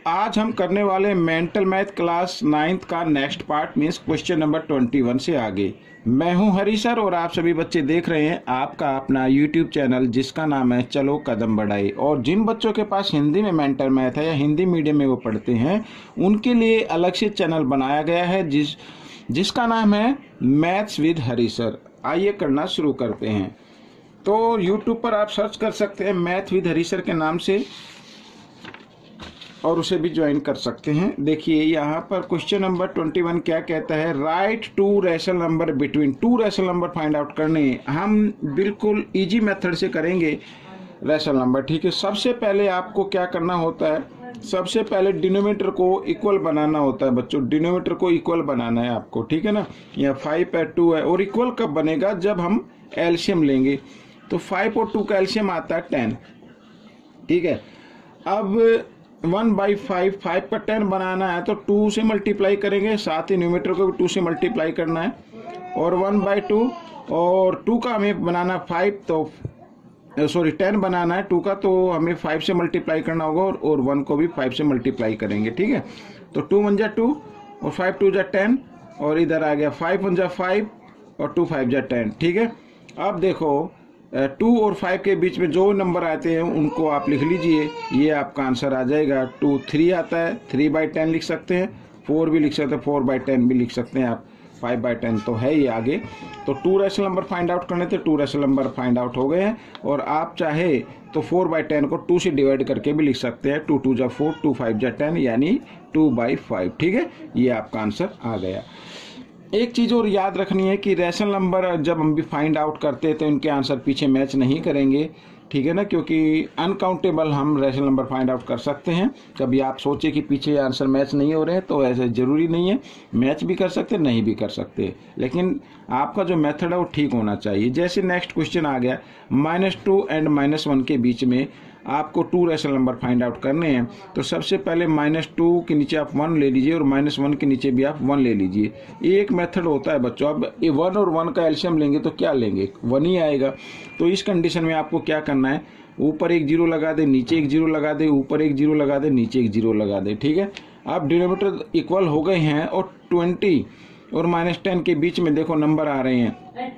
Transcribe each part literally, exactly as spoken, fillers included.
आज हम करने वाले मेंटल मैथ क्लास नाइन्थ का next part means question number twenty one से आगे। मैं हूं हरी सर और आप सभी बच्चे देख रहे हैं आपका अपना यूट्यूब चैनल जिसका नाम है चलो कदम बढ़ाए। और जिन बच्चों के पास हिंदी में मेंटल मैथ है या हिंदी मीडियम में वो पढ़ते हैं उनके लिए अलग से चैनल बनाया गया है जिस जिसका नाम है मैथ्स विद हरी सर। आइए करना शुरू करते हैं। तो यूट्यूब पर आप सर्च कर सकते हैं मैथ विद हरी सर के नाम से और उसे भी ज्वाइन कर सकते हैं। देखिए यहाँ पर क्वेश्चन नंबर ट्वेंटी वन क्या कहता है, write two rational number between. Two rational number find out करने हम बिल्कुल इजी मेथड से करेंगे रैशनल नंबर। ठीक है, सबसे पहले आपको क्या करना होता है, सबसे पहले डिनोमिनेटर को इक्वल बनाना होता है बच्चों। डिनोमिनेटर को इक्वल बनाना है आपको, ठीक है ना। यहाँ फाइव है, टू है और इक्वल कब बनेगा, जब हम एलसीएम लेंगे। तो फाइव और टू का एलसीएम आता है टेन। ठीक है, अब वन बाई फाइव, फाइव का टेन बनाना है तो टू से मल्टीप्लाई करेंगे, साथ ही न्यूमरेटर को भी टू से मल्टीप्लाई करना है। और वन बाई टू और टू का हमें बनाना फाइव, तो सॉरी टेन बनाना है टू का, तो हमें फाइव से मल्टीप्लाई करना होगा और, और वन को भी फाइव से मल्टीप्लाई करेंगे। ठीक है, तो टू वन जा टू और फाइव टू जा टेन और इधर आ गया फाइव वन जा फाइव और टू फाइव जा टेन। ठीक है, अब देखो टू और फाइव के बीच में जो नंबर आते हैं उनको आप लिख लीजिए, ये आपका आंसर आ जाएगा। टू थ्री आता है, थ्री बाई टेन लिख सकते हैं, फोर भी लिख सकते हैं, फोर बाई टेन भी लिख सकते हैं आप, फाइव बाई टेन तो है ही आगे। तो two rational number find out करने थे, two rational number find out हो गए हैं। और आप चाहे तो फोर बाई टेन को टू से डिवाइड करके भी लिख सकते हैं, टू टू जा फोर, टू फाइव जा टेन यानी टू बाई फाइव। ठीक है, ये आपका आंसर आ गया। एक चीज़ और याद रखनी है कि रैशनल नंबर जब हम भी फाइंड आउट करते हैं तो इनके आंसर पीछे मैच नहीं करेंगे, ठीक है ना, क्योंकि अनकाउंटेबल हम रैशनल नंबर फाइंड आउट कर सकते हैं। कभी आप सोचे कि पीछे आंसर मैच नहीं हो रहे हैं तो ऐसे ज़रूरी नहीं है, मैच भी कर सकते नहीं भी कर सकते, लेकिन आपका जो मेथड है वो ठीक होना चाहिए। जैसे नेक्स्ट क्वेश्चन आ गया, minus two and minus one के बीच में आपको two rational number find out करने हैं। तो सबसे पहले माइनस टू के नीचे आप वन ले लीजिए और माइनस वन के नीचे भी आप वन ले लीजिए। ये एक मेथड होता है बच्चों। अब ये वन और वन का एलसीएम लेंगे तो क्या लेंगे, वन ही आएगा। तो इस कंडीशन में आपको क्या करना है, ऊपर एक जीरो लगा दे, नीचे एक जीरो लगा दे, ऊपर एक जीरो लगा दे, नीचे एक जीरो लगा दे। ठीक है, अब डिनोमिनेटर इक्वल हो गए हैं और ट्वेंटी और माइनस टेन के बीच में देखो नंबर आ रहे हैं।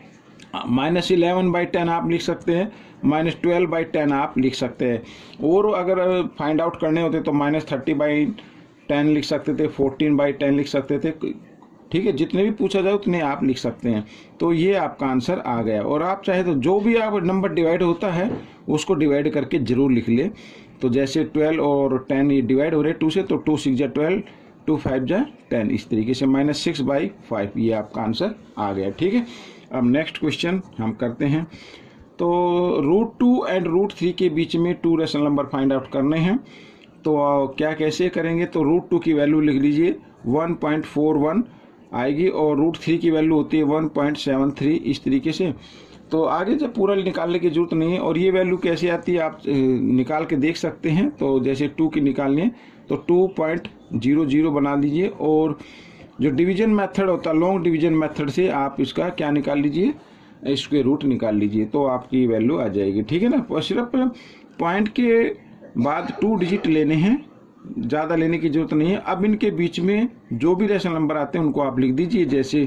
माइनस इलेवन बाई टेन आप लिख सकते हैं, माइनस ट्वेल्व बाई टेन आप लिख सकते हैं। और अगर फाइंड आउट करने होते तो माइनस थर्टी बाई टेन लिख सकते थे, फोर्टीन बाई टेन लिख सकते थे। ठीक है, जितने भी पूछा जाए उतने आप लिख सकते हैं। तो ये आपका आंसर आ गया। और आप चाहे तो जो भी आप नंबर डिवाइड होता है उसको डिवाइड करके जरूर लिख ले। तो जैसे ट्वेल्व और टेन ये डिवाइड हो रहे टू से, तो टू सिक्स जा ट्वेल्व, टू फाइव जा टेन, इस तरीके से माइनस सिक्स बाई फाइव ये आपका आंसर आ गया। ठीक है, अब नेक्स्ट क्वेश्चन हम करते हैं। तो root two and root three के बीच में two rational number find out करने हैं। तो क्या कैसे करेंगे, तो रूट टू की वैल्यू लिख लीजिए वन पॉइंट फोर वन आएगी और रूट थ्री की वैल्यू होती है वन पॉइंट सेवन थ्री, इस तरीके से। तो आगे जब पूरा निकालने की जरूरत नहीं है। और ये वैल्यू कैसे आती है आप निकाल के देख सकते हैं। तो जैसे टू की निकालनी है तो टू पॉइंट जीरो जीरो बना दीजिए और जो डिवीजन मेथड होता है लॉन्ग डिवीजन मेथड से आप इसका क्या निकाल लीजिए, इसके रूट निकाल लीजिए, तो आपकी वैल्यू आ जाएगी। ठीक है ना, और सिर्फ पॉइंट के बाद टू डिजिट लेने हैं, ज़्यादा लेने की जरूरत नहीं है। अब इनके बीच में जो भी रैशनल नंबर आते हैं उनको आप लिख दीजिए, जैसे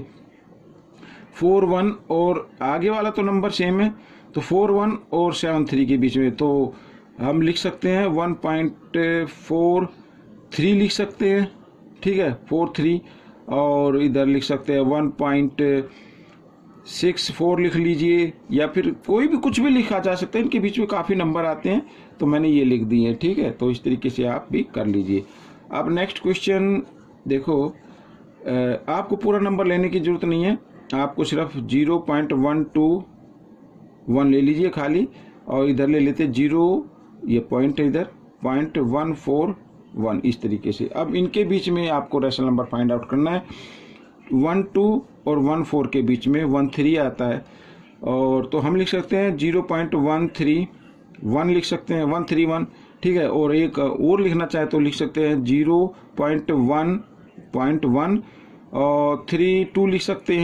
फोर वन और आगे वाला तो नंबर सेम है, तो फोर वन और सेवन थ्री के बीच में तो हम लिख सकते हैं वन पॉइंट फोर थ्री लिख सकते हैं। ठीक है, फोर थ्री और इधर लिख सकते हैं वन पॉइंट सिक्स फोर लिख लीजिए, या फिर कोई भी कुछ भी लिखा जा सकता है। इनके बीच में काफ़ी नंबर आते हैं तो मैंने ये लिख दिए हैं। ठीक है, तो इस तरीके से आप भी कर लीजिए। अब नेक्स्ट क्वेश्चन देखो, आपको पूरा नंबर लेने की जरूरत नहीं है, आपको सिर्फ zero point one two one ले लीजिए खाली, और इधर ले लेते जीरो, ये पॉइंट है इधर पॉइंट वन फोर वन, इस तरीके से। अब इनके बीच में आपको रैशनल नंबर फाइंड आउट करना है। वन टू और वन फोर के बीच में वन थ्री आता है, और तो हम लिख सकते हैं zero point one three one लिख सकते हैं, वन थ्री वन। ठीक है, और एक और लिखना चाहे तो लिख सकते हैं zero point one point one और थ्री टू लिख सकते हैं,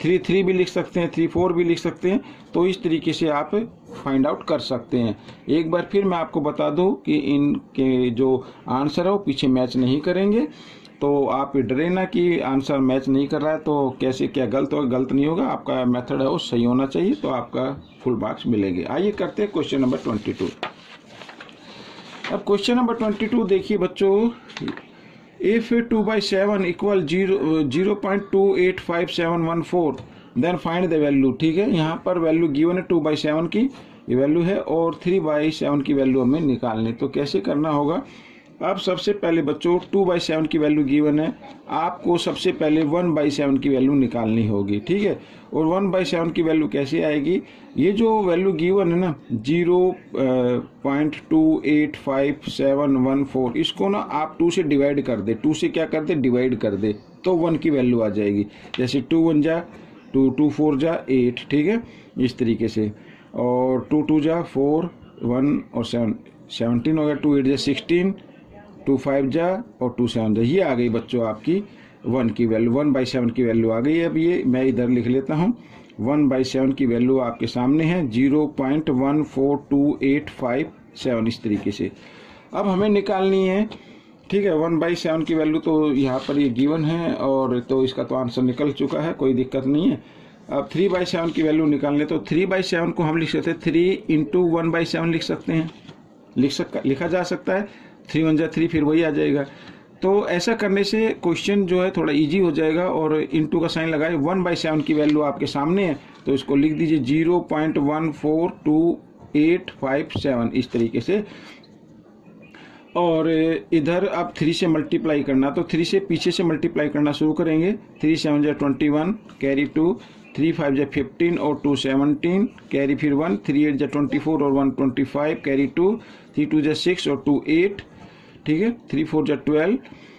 थ्री थ्री भी लिख सकते हैं, थ्री फोर भी लिख सकते हैं। तो इस तरीके से आप फाइंड आउट कर सकते हैं। एक बार फिर मैं आपको बता दूं कि इनके जो आंसर है वो पीछे मैच नहीं करेंगे, तो आप डरे ना कि आंसर मैच नहीं कर रहा है तो कैसे क्या गलत होगा। गलत नहीं होगा, आपका मेथड है वो सही होना चाहिए, तो आपका फुल मार्क्स मिलेंगे। आइए करते हैं क्वेश्चन नंबर ट्वेंटी टू। अब क्वेश्चन नंबर ट्वेंटी टू देखिए बच्चों, if two by seven equal zero zero point two eight five seven one four then find the value. ठीक है, यहाँ पर वैल्यू गिवन है टू बाई सेवन की ये वैल्यू है और थ्री बाई सेवन की वैल्यू हमें निकालनी। तो कैसे करना होगा, अब सबसे पहले बच्चों टू बाई सेवन की वैल्यू गिवन है, आपको सबसे पहले वन बाई सेवन की वैल्यू निकालनी होगी। ठीक है, और वन बाई सेवन की वैल्यू कैसे आएगी, ये जो वैल्यू गिवन है ना zero point two eight five seven one four, इसको ना आप टू से डिवाइड कर दे। टू से क्या कर दे, डिवाइड कर दे, तो वन की वैल्यू आ जाएगी। जैसे टू वन जा टू, टू फोर जा एट, ठीक है, इस तरीके से। और टू टू जा फोर, वन और सेवन सेवनटीन हो गया, टू एट जा सिक्सटीन, टू फाइव जा और टू सेवन जा। ये आ गई बच्चों आपकी वन की वैल्यू, वन बाई सेवन की वैल्यू आ गई है। अब ये मैं इधर लिख लेता हूँ, वन बाई सेवन की वैल्यू आपके सामने है zero point one four two eight five seven, इस तरीके से। अब हमें निकालनी है, ठीक है, वन बाई सेवन की वैल्यू तो यहाँ पर ये गिवन है और तो इसका तो आंसर निकल चुका है, कोई दिक्कत नहीं है। अब थ्री बाई सेवन की वैल्यू निकालने, तो थ्री बाई सेवन को हम लिख सकते हैं three into one by seven लिख सकते हैं, लिख सक लिखा जा सकता है। थ्री वन जा थ्री, फिर वही आ जाएगा। तो ऐसा करने से क्वेश्चन जो है थोड़ा इजी हो जाएगा। और इंटू का साइन लगाए, वन बाई सेवन की वैल्यू आपके सामने है तो इसको लिख दीजिए zero point one four two eight five seven, इस तरीके से। और इधर अब थ्री से मल्टीप्लाई करना, तो थ्री से पीछे से मल्टीप्लाई करना शुरू करेंगे। थ्री सेवन जा twenty one, carry two, three five जा फिफ्टीन और टू सेवनटीन, कैरी फिर वन, थ्री एट जा ट्वेंटी फोर और one twenty five, carry two, three two जा सिक्स और टू एट, ठीक है, थ्री फोर जा ट्वेल्व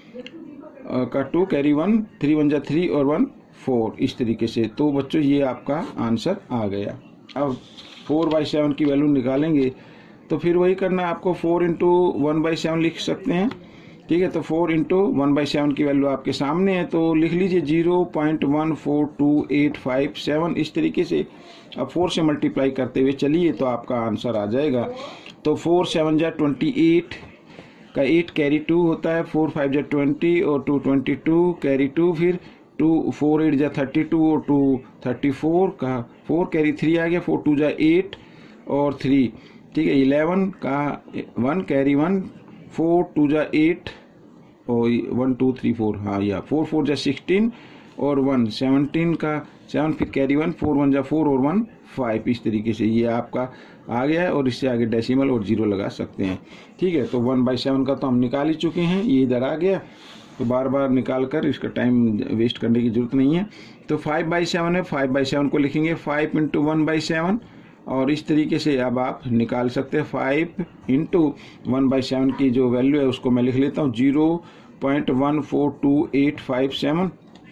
का two, carry one, three one जा थ्री और वन फोर, इस तरीके से। तो बच्चों ये आपका आंसर आ गया। अब फोर बाई सेवन की वैल्यू निकालेंगे तो फिर वही करना है आपको, four into one by seven लिख सकते हैं। ठीक है, तो four into one by seven की वैल्यू आपके सामने है, तो लिख लीजिए zero point one four two eight five seven, इस तरीके से। अब फोर से मल्टीप्लाई करते हुए चलिए तो आपका आंसर आ जाएगा। तो फोर सेवन जा ट्वेंटी एट का एट कैरी टू होता है, फोर फाइव जा ट्वेंटी और two twenty two, carry two, फिर टू फोर एट जा थर्टी टू और टू थर्टी फोर का फोर, कैरी थ्री आ गया, फोर टू जा एट और थ्री, ठीक है, इलेवन का one, carry one, four two जा एट और वन टू थ्री फोर, हाँ या फोर फोर जा सिक्सटीन और वन, सेवनटीन का सेवन, फिर कैरी वन, फोर वन जा फोर और वन फाइव, इस तरीके से ये आपका आ गया है। और इससे आगे डेसिमल और जीरो लगा सकते हैं। ठीक है, तो वन बाई सेवन का तो हम निकाल ही चुके हैं, ये इधर आ गया, तो बार बार निकाल कर इसका टाइम वेस्ट करने की जरूरत नहीं है। तो फाइव बाई सेवन है, फाइव बाई सेवन को लिखेंगे five into one by seven, और इस तरीके से अब आप निकाल सकते हैं। Five into one by seven की जो वैल्यू है उसको मैं लिख लेता हूँ zero point one four two eight five seven,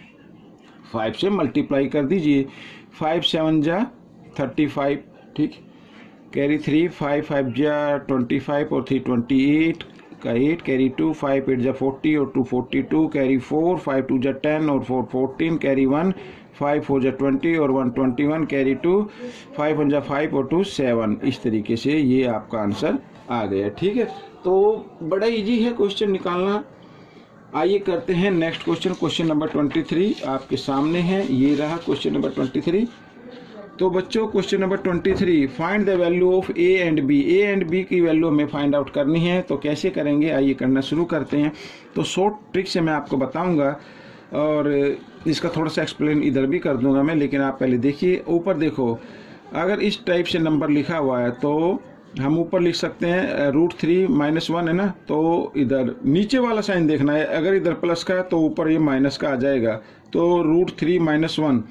five से मल्टीप्लाई कर दीजिए, फाइव सेवन जा थर्टी फाइव, ठीक, कैरी थ्री, फाइव फाइव जा ट्वेंटी फाइव और थ्री ट्वेंटी एट का eight, carry two, five eight जा फोर्टी और two forty two, carry four, five two जा टेन और four fourteen, carry one, five four जा twenty और one twenty one, carry two, five one जा five और two seven, इस तरीके से ये आपका आंसर आ गया। ठीक है, तो बड़ा इजी है क्वेश्चन निकालना। आइए करते हैं next question, question number twenty three आपके सामने है, ये रहा क्वेश्चन नंबर ट्वेंटी थ्री। तो बच्चों question number twenty three, find the value of A and B, A and B की वैल्यू हमें फाइंड आउट करनी है। तो कैसे करेंगे, आइए करना शुरू करते हैं। तो शॉर्ट ट्रिक से मैं आपको बताऊंगा और इसका थोड़ा सा एक्सप्लेन इधर भी कर दूंगा मैं, लेकिन आप पहले देखिए। ऊपर देखो, अगर इस टाइप से नंबर लिखा हुआ है तो हम ऊपर लिख सकते हैं रूट थ्री माइनस वन है ना, तो इधर नीचे वाला साइन देखना है। अगर इधर प्लस का है तो ऊपर ये माइनस का आ जाएगा, तो root three minus one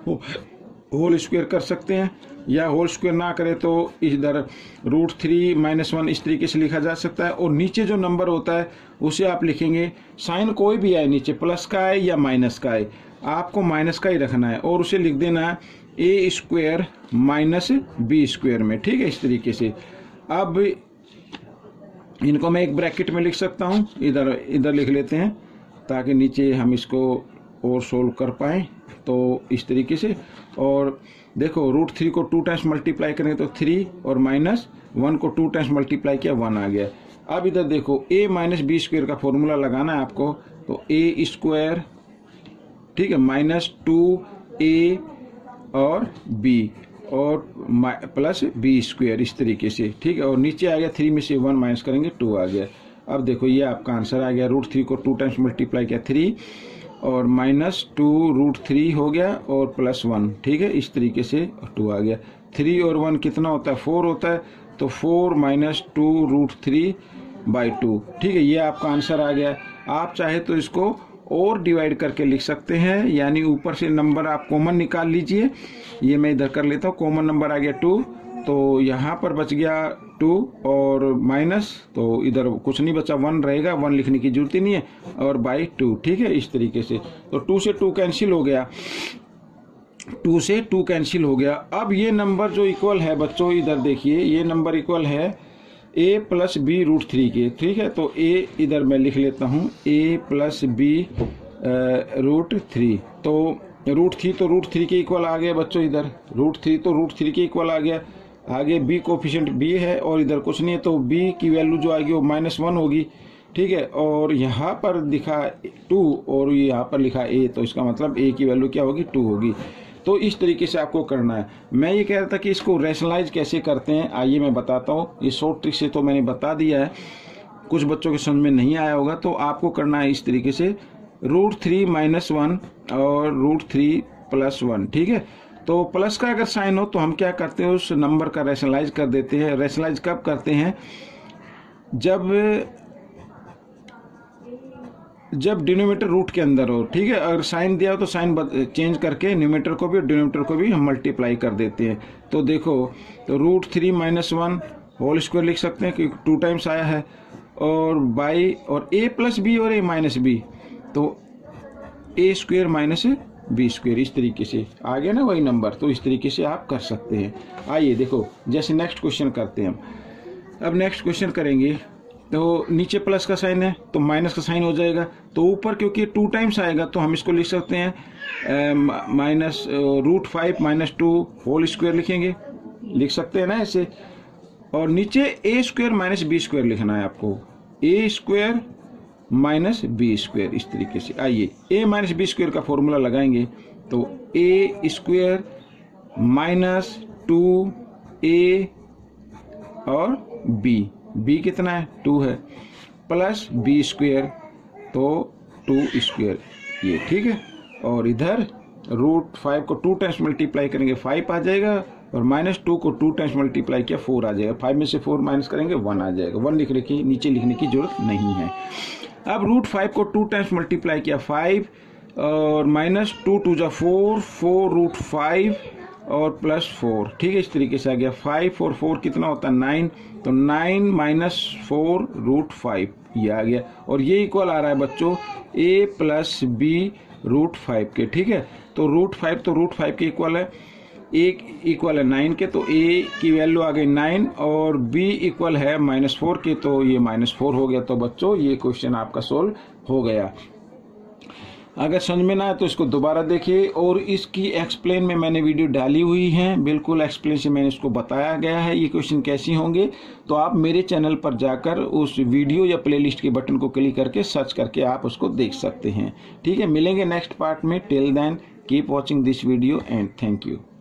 whole square कर सकते हैं, या होल स्क्वायर ना करें तो इधर रूट थ्री माइनस वन इस तरीके से लिखा जा सकता है। और नीचे जो नंबर होता है उसे आप लिखेंगे, साइन कोई भी आए नीचे, प्लस का है या माइनस का है, आपको माइनस का ही रखना है और उसे लिख देना है A square minus B square में। ठीक है, इस तरीके से। अब इनको मैं एक ब्रैकेट में लिख सकता हूँ, इधर इधर लिख लेते हैं ताकि नीचे हम इसको और सोल्व कर पाए। तो इस तरीके से। और देखो रूट थ्री को टू टाइम्स मल्टीप्लाई करेंगे तो थ्री, और माइनस वन को टू टाइम्स मल्टीप्लाई किया वन आ गया। अब इधर देखो ए माइनस बी स्क्वायर का फॉर्मूला लगाना है आपको, तो ए स्क्वायर, ठीक है, माइनस टू ए और बी और प्लस बी स्क्वायर, इस तरीके से, ठीक है। और नीचे आ गया थ्री में से वन माइनस करेंगे टू आ गया। अब देखो ये आपका आंसर आ गया, रूट थ्री को टू टाइम्स मल्टीप्लाई किया थ्री और माइनस टू रूट थ्री हो गया और प्लस वन, ठीक है, इस तरीके से टू आ गया। थ्री और वन कितना होता है, फोर होता है, तो four minus two root three by two, ठीक है, ये आपका आंसर आ गया। आप चाहे तो इसको और डिवाइड करके लिख सकते हैं, यानी ऊपर से नंबर आप कॉमन निकाल लीजिए। ये मैं इधर कर लेता हूँ, कॉमन नंबर आ गया टू, तो यहाँ पर बच गया टू और माइनस, तो इधर कुछ नहीं बचा, वन रहेगा, वन लिखने की जरूरत ही नहीं है, और बाई टू, ठीक है, इस तरीके से। तो टू से टू कैंसिल हो गया, टू से टू कैंसिल हो गया। अब ये नंबर जो इक्वल है बच्चों, इधर देखिए, ये नंबर इक्वल है a plus B root three के, ठीक है। तो a इधर मैं लिख लेता हूँ, a plus B root three, तो रूट थ्री तो रूट थ्री के इक्वल आ गया बच्चों, इधर रूट थ्री तो रूट थ्री के इक्वल आ गया। आगे b कोफिशिएंट b है और इधर कुछ नहीं है, तो b की वैल्यू जो आएगी वो माइनस वन होगी, ठीक है। और यहाँ पर दिखा टू और यहाँ पर लिखा a, तो इसका मतलब a की वैल्यू क्या होगी, टू होगी। तो इस तरीके से आपको करना है। मैं ये कह रहा था कि इसको रैशनलाइज कैसे करते हैं, आइए मैं बताता हूँ। ये शॉर्ट ट्रिक से तो मैंने बता दिया है, कुछ बच्चों के समझ में नहीं आया होगा, तो आपको करना है इस तरीके से, रूट थ्री माइनस वन और रूट थ्री प्लस वन, ठीक है। तो प्लस का अगर साइन हो तो हम क्या करते हैं, उस नंबर का रैशनलाइज कर देते हैं। रैशनलाइज कब करते हैं, जब जब डिनोमिनेटर रूट के अंदर हो, ठीक है। अगर साइन दिया हो तो साइन चेंज करके न्यूमरेटर को भी और डिनोमिनेटर को भी हम मल्टीप्लाई कर देते हैं। तो देखो, तो root three minus one whole square लिख सकते हैं क्योंकि टू टाइम्स आया है, और बाई और ए प्लस बी और ए माइनस बी, तो A square minus B square, इस तरीके से आ गया ना वही नंबर। तो इस तरीके से आप कर सकते हैं। आइए देखो, जैसे नेक्स्ट क्वेश्चन करते हैं हम। अब नेक्स्ट क्वेश्चन करेंगे तो नीचे प्लस का साइन है तो माइनस का साइन हो जाएगा, तो ऊपर क्योंकि टू टाइम्स आएगा तो हम इसको लिख सकते हैं minus root five minus two whole square लिखेंगे, लिख सकते हैं ना ऐसे। और नीचे A square minus B square लिखना है आपको, A square minus B square, इस तरीके से। आइए ए माइनस बी स्क्वायर का फॉर्मूला लगाएंगे, तो A square minus two A और बी, बी कितना है, टू है, प्लस बी स्क्वायर, तो टू स्क्वायर, ये ठीक है। और इधर रूट फाइव को टू टाइम्स मल्टीप्लाई करेंगे फाइव आ जाएगा, और माइनस टू को टू टाइम्स मल्टीप्लाई किया फोर आ जाएगा। फाइव में से फोर माइनस करेंगे वन आ जाएगा, वन लिखने की नीचे लिखने की जरूरत नहीं है। अब रूट फाइव को टू टाइम्स मल्टीप्लाई किया फाइव, और माइनस टू टू जा फोर, फोर रूट फाइव और प्लस फोर, ठीक है, इस तरीके से आ गया। फाइव और फोर कितना होता है, नाइन, तो nine minus four root five, ये आ गया। और ये इक्वल आ रहा है बच्चों A plus B root five के, ठीक है। तो रूट फाइव तो रूट फाइव के इक्वल है, ए इक्वल है नाइन के, तो ए की वैल्यू आ गई नाइन, और बी इक्वल है माइनस फोर के, तो ये माइनस फोर हो गया। तो बच्चों ये क्वेश्चन आपका सोल्व हो गया। अगर समझ में ना आए तो इसको दोबारा देखिए, और इसकी एक्सप्लेन में मैंने वीडियो डाली हुई है, बिल्कुल एक्सप्लेन से मैंने इसको बताया गया है ये क्वेश्चन कैसे होंगे। तो आप मेरे चैनल पर जाकर उस वीडियो या प्लेलिस्ट के बटन को क्लिक करके सर्च करके आप उसको देख सकते हैं, ठीक है। मिलेंगे नेक्स्ट पार्ट में, till then keep watching this video and thank you.